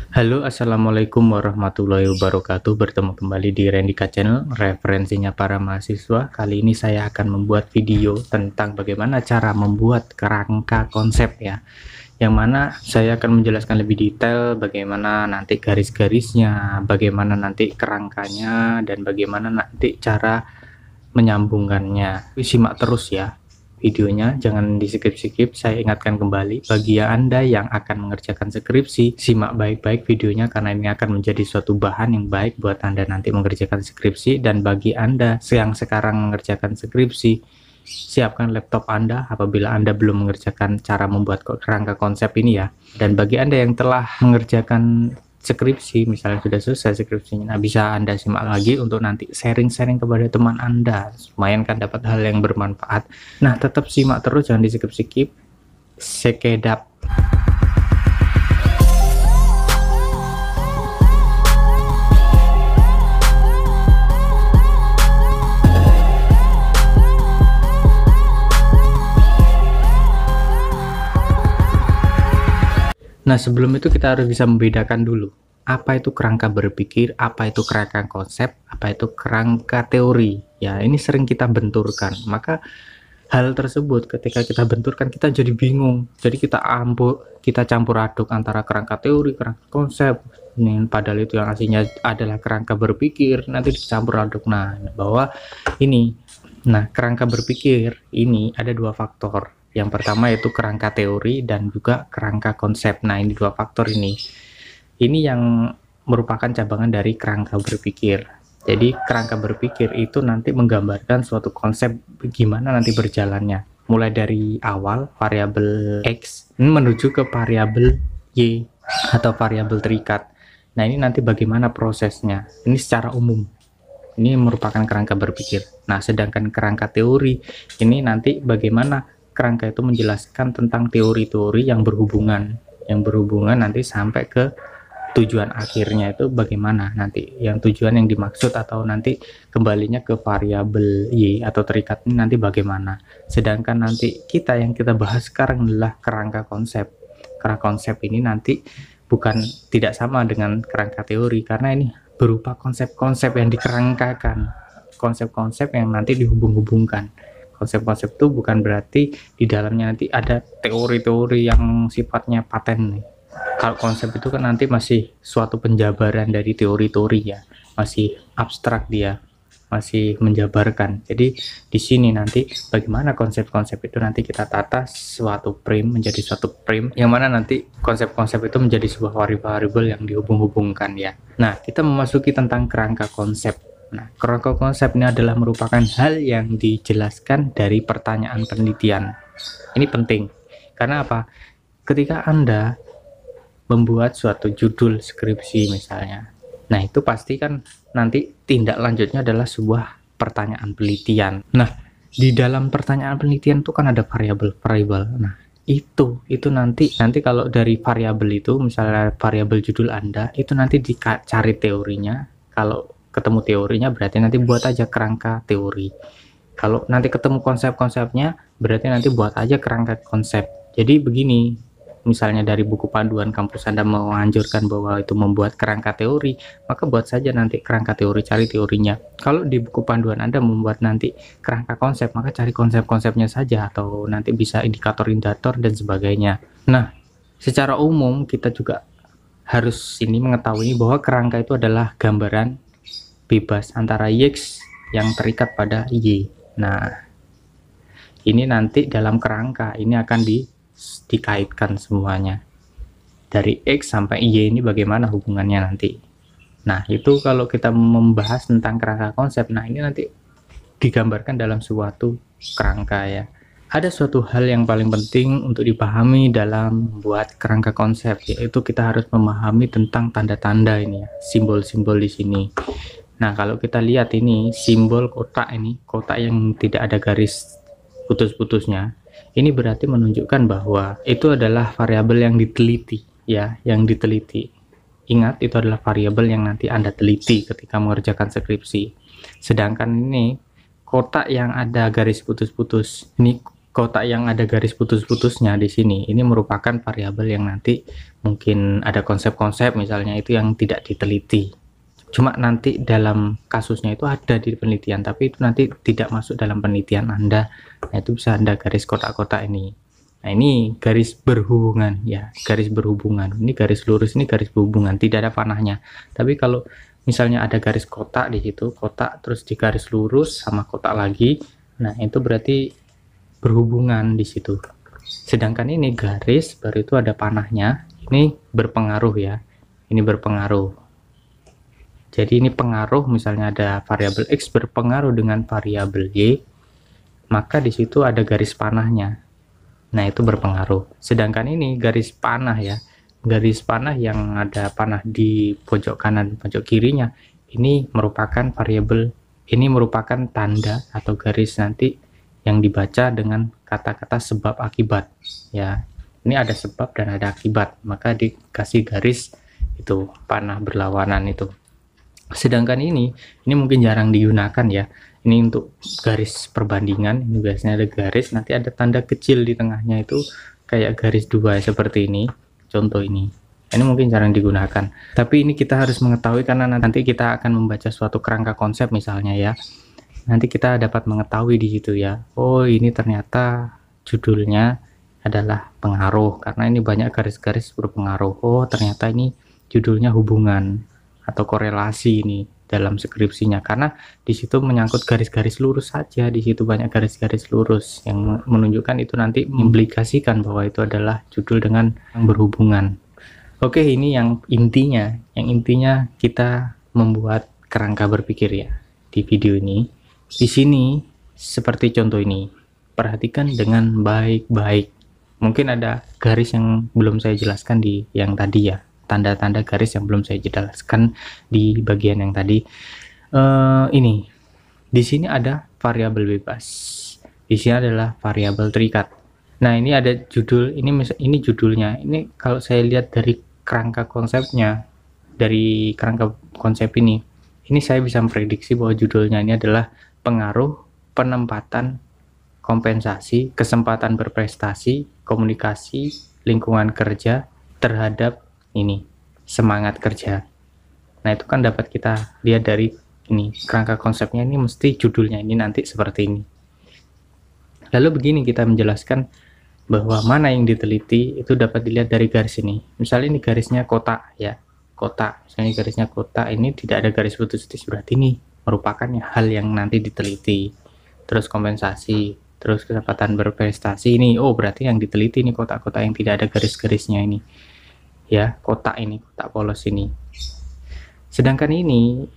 Halo, assalamualaikum warahmatullahi wabarakatuh. Bertemu kembali di Rendika Channel, referensinya para mahasiswa. Kali ini saya akan membuat video tentang bagaimana cara membuat kerangka konsep ya. Yang mana saya akan menjelaskan lebih detail bagaimana nanti garis-garisnya, bagaimana nanti kerangkanya, dan bagaimana nanti cara menyambungkannya. Simak terus ya videonya, jangan di skip-skip. Saya ingatkan kembali bagi Anda yang akan mengerjakan skripsi, simak baik-baik videonya karena ini akan menjadi suatu bahan yang baik buat Anda nanti mengerjakan skripsi. Dan bagi Anda yang sekarang mengerjakan skripsi, siapkan laptop Anda apabila Anda belum mengerjakan cara membuat kerangka konsep ini ya. Dan bagi Anda yang telah mengerjakan skripsi, misalnya sudah selesai skripsinya, nah bisa Anda simak lagi untuk nanti sharing-sharing kepada teman Anda, lumayan kan dapat hal yang bermanfaat. Nah, tetap simak terus, jangan di skip-skip. Sekedap. Nah, sebelum itu kita harus bisa membedakan dulu apa itu kerangka berpikir, apa itu kerangka konsep, apa itu kerangka teori. Ya, ini sering kita benturkan. Maka hal tersebut ketika kita benturkan kita jadi bingung. Jadi kita campur aduk antara kerangka teori, kerangka konsep. Ini padahal itu yang aslinya adalah kerangka berpikir, nanti dicampur aduk. Nah, bahwa ini kerangka berpikir ini ada dua faktor. Yang pertama yaitu kerangka teori dan juga kerangka konsep. Nah, ini dua faktor ini yang merupakan cabangan dari kerangka berpikir. Jadi kerangka berpikir itu nanti menggambarkan suatu konsep gimana nanti berjalannya, mulai dari awal variabel X ini menuju ke variabel Y atau variabel terikat. Nah, ini nanti bagaimana prosesnya, ini secara umum. Ini merupakan kerangka berpikir. Nah, sedangkan kerangka teori ini nanti bagaimana kerangka itu menjelaskan tentang teori-teori yang berhubungan nanti sampai ke tujuan akhirnya itu bagaimana nanti, yang tujuan yang dimaksud atau nanti kembalinya ke variabel Y atau terikat ini nanti bagaimana. Sedangkan nanti yang kita bahas sekarang adalah kerangka konsep. Kerangka konsep ini nanti tidak sama dengan kerangka teori karena ini berupa konsep-konsep yang dikerangkakan, konsep-konsep yang nanti dihubung-hubungkan. Konsep-konsep itu bukan berarti di dalamnya nanti ada teori-teori yang sifatnya paten nih. Kalau konsep itu kan nanti masih suatu penjabaran dari teori-teori ya, masih abstrak, dia masih menjabarkan. Jadi di sini nanti bagaimana konsep-konsep itu nanti kita tata suatu frame menjadi suatu frame yang mana nanti konsep-konsep itu menjadi sebuah variabel yang dihubung-hubungkan ya. Nah, kita memasuki tentang kerangka konsep. Nah, kerangka konsep ini adalah merupakan hal yang dijelaskan dari pertanyaan penelitian. Ini penting, karena apa? Ketika Anda membuat suatu judul skripsi misalnya, nah itu pasti kan nanti tindak lanjutnya adalah sebuah pertanyaan penelitian. Nah, di dalam pertanyaan penelitian itu kan ada variabel-variabel. Nah, itu nanti kalau dari variabel itu, misalnya variabel judul Anda, itu nanti dicari teorinya. Kalau ketemu teorinya berarti nanti buat aja kerangka teori. Kalau nanti ketemu konsep-konsepnya berarti nanti buat aja kerangka konsep. Jadi begini, misalnya dari buku panduan kampus Anda menganjurkan bahwa itu membuat kerangka teori, maka buat saja nanti kerangka teori, cari teorinya. Kalau di buku panduan Anda membuat nanti kerangka konsep, maka cari konsep-konsepnya saja, atau nanti bisa indikator-indikator dan sebagainya. Nah, secara umum kita juga harus mengetahui bahwa kerangka itu adalah gambaran bebas antara X yang terikat pada Y. Nah, ini nanti dalam kerangka ini akan dikaitkan semuanya. Dari X sampai Y ini bagaimana hubungannya nanti. Nah, itu kalau kita membahas tentang kerangka konsep, nah ini nanti digambarkan dalam suatu kerangka ya. Ada suatu hal yang paling penting untuk dipahami dalam membuat kerangka konsep, yaitu kita harus memahami tentang tanda-tanda ini ya, simbol-simbol di sini. Nah, kalau kita lihat ini simbol kotak yang tidak ada garis putus-putusnya, ini berarti menunjukkan bahwa itu adalah variabel yang diteliti ya, yang diteliti. Ingat, itu adalah variabel yang nanti Anda teliti ketika mengerjakan skripsi. Sedangkan ini kotak yang ada garis putus-putus, ini kotak yang ada garis putus-putusnya di sini, ini merupakan variabel yang nanti mungkin ada konsep-konsep misalnya itu yang tidak diteliti. Cuma nanti dalam kasusnya itu ada di penelitian, tapi itu nanti tidak masuk dalam penelitian Anda. Nah, itu bisa Anda garis kotak-kotak ini. Nah, ini garis berhubungan ya, garis berhubungan. Ini garis lurus, ini garis berhubungan, tidak ada panahnya. Tapi kalau misalnya ada garis kotak di situ, kotak terus di garis lurus sama kotak lagi, nah itu berarti berhubungan di situ. Sedangkan ini garis baru itu ada panahnya, ini berpengaruh ya. Ini berpengaruh. Jadi ini pengaruh, misalnya ada variabel X berpengaruh dengan variabel Y, maka di situ ada garis panahnya. Nah, itu berpengaruh. Sedangkan ini garis panah ya. Garis panah yang ada panah di pojok kanan, pojok kirinya, ini merupakan variabel, ini merupakan tanda atau garis nanti yang dibaca dengan kata-kata sebab akibat. Ya, ini ada sebab dan ada akibat, maka dikasih garis itu panah berlawanan itu. Sedangkan ini mungkin jarang digunakan ya. Ini untuk garis perbandingan, ini biasanya ada garis, nanti ada tanda kecil di tengahnya itu kayak garis dua seperti ini. Contoh ini mungkin jarang digunakan. Tapi ini kita harus mengetahui karena nanti kita akan membaca suatu kerangka konsep misalnya ya. Nanti kita dapat mengetahui di situ ya. Oh, ini ternyata judulnya adalah pengaruh karena ini banyak garis-garis berpengaruh. Oh, ternyata ini judulnya hubungan atau korelasi ini dalam skripsinya, karena di situ menyangkut garis-garis lurus saja. Di situ banyak garis-garis lurus yang menunjukkan itu nanti memplikasikan bahwa itu adalah judul dengan yang berhubungan. Oke, ini yang intinya. Yang intinya kita membuat kerangka berpikir ya di video ini. Di sini seperti contoh ini. Perhatikan dengan baik-baik. Mungkin ada garis yang belum saya jelaskan di yang tadi ya. Tanda-tanda garis yang belum saya jelaskan di bagian yang tadi. Ini di sini ada variabel bebas, di sini adalah variabel terikat. Nah, ini ada judul, ini judulnya. Ini kalau saya lihat dari kerangka konsepnya, dari kerangka konsep ini saya bisa memprediksi bahwa judulnya ini adalah pengaruh, penempatan, kompensasi, kesempatan berprestasi, komunikasi, lingkungan kerja terhadap ini semangat kerja. Nah, itu kan dapat kita lihat dari ini kerangka konsepnya, ini mesti judulnya ini nanti seperti ini. Lalu begini kita menjelaskan bahwa mana yang diteliti itu dapat dilihat dari garis ini. Misalnya ini garisnya kotak ya, kotak. Misalnya garisnya kotak, ini tidak ada garis putus-putus, berarti ini merupakan hal yang nanti diteliti. Terus kompensasi, terus kesempatan berprestasi, ini oh berarti yang diteliti ini kotak-kotak yang tidak ada garis-garisnya ini. Ya, kotak ini, kotak polos ini. Sedangkan ini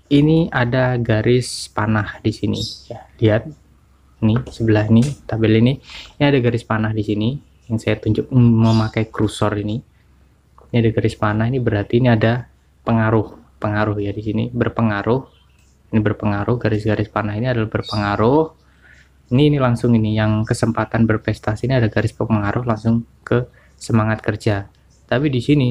ada garis panah di sini ya. Lihat ini sebelah ini, tabel ini ada garis panah di sini yang saya tunjuk memakai kursor ini. Ini ada garis panah, ini berarti ini ada pengaruh ya di sini, berpengaruh. Ini berpengaruh, garis-garis panah ini adalah berpengaruh. Ini langsung ini yang kesempatan berprestasi, ini ada garis pengaruh langsung ke semangat kerja. Tapi di sini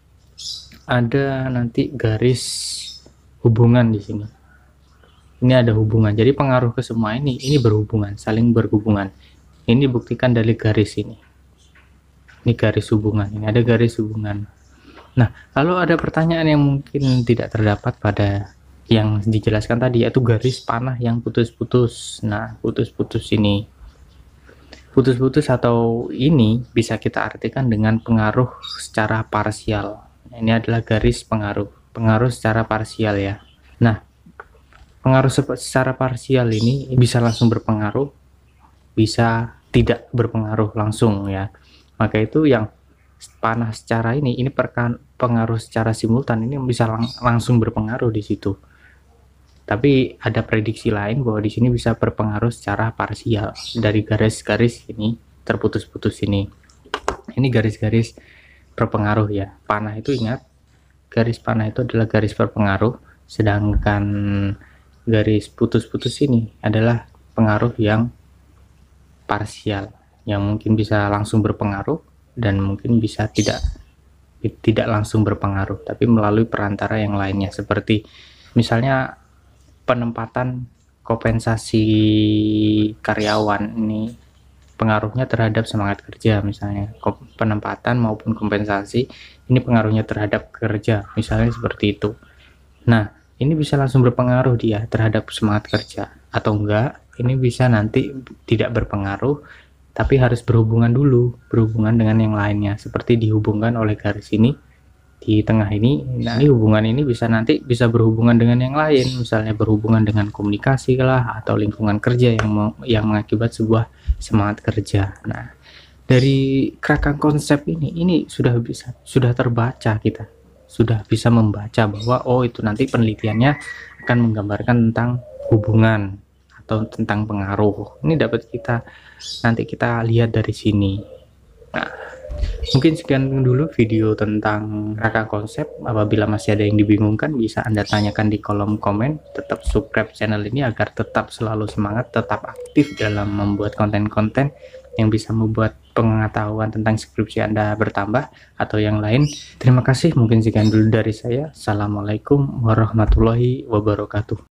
ada nanti garis hubungan di sini. Ini ada hubungan. Jadi pengaruh ke semua ini berhubungan, saling berhubungan. Ini dibuktikan dari garis ini. Ini garis hubungan. Ini ada garis hubungan. Nah, kalau ada pertanyaan yang mungkin tidak terdapat pada yang dijelaskan tadi, yaitu garis panah yang putus-putus. Nah, putus-putus ini. Putus-putus atau ini bisa kita artikan dengan pengaruh secara parsial. Ini adalah garis pengaruh secara parsial ya. Nah, pengaruh secara parsial ini bisa langsung berpengaruh, bisa tidak berpengaruh langsung ya. Maka itu yang panah secara ini pengaruh secara simultan ini bisa langsung berpengaruh di situ. Tapi ada prediksi lain bahwa di sini bisa berpengaruh secara parsial dari garis-garis ini terputus-putus ini. Ini garis-garis berpengaruh ya. Panah itu ingat, garis panah itu adalah garis berpengaruh, sedangkan garis putus-putus ini adalah pengaruh yang parsial, yang mungkin bisa langsung berpengaruh dan mungkin bisa tidak langsung berpengaruh, tapi melalui perantara yang lainnya, seperti misalnya penempatan kompensasi karyawan ini pengaruhnya terhadap semangat kerja, misalnya penempatan maupun kompensasi, ini pengaruhnya terhadap kerja, misalnya seperti itu. Nah, ini bisa langsung berpengaruh dia terhadap semangat kerja, atau enggak, ini bisa nanti tidak berpengaruh, tapi harus berhubungan dulu, berhubungan dengan yang lainnya, seperti dihubungkan oleh garis ini di tengah ini. Nah, hubungan ini bisa nanti bisa berhubungan dengan yang lain, misalnya berhubungan dengan komunikasi lah, atau lingkungan kerja yang mengakibat sebuah semangat kerja. Nah, dari kerangka konsep ini sudah terbaca, kita sudah bisa membaca bahwa oh itu nanti penelitiannya akan menggambarkan tentang hubungan atau tentang pengaruh. Ini dapat nanti kita lihat dari sini. Nah, mungkin sekian dulu video tentang kerangka konsep. Apabila masih ada yang dibingungkan, bisa Anda tanyakan di kolom komen. Tetap subscribe channel ini agar tetap selalu semangat, tetap aktif dalam membuat konten-konten yang bisa membuat pengetahuan tentang skripsi Anda bertambah atau yang lain. Terima kasih, mungkin sekian dulu dari saya. Assalamualaikum warahmatullahi wabarakatuh.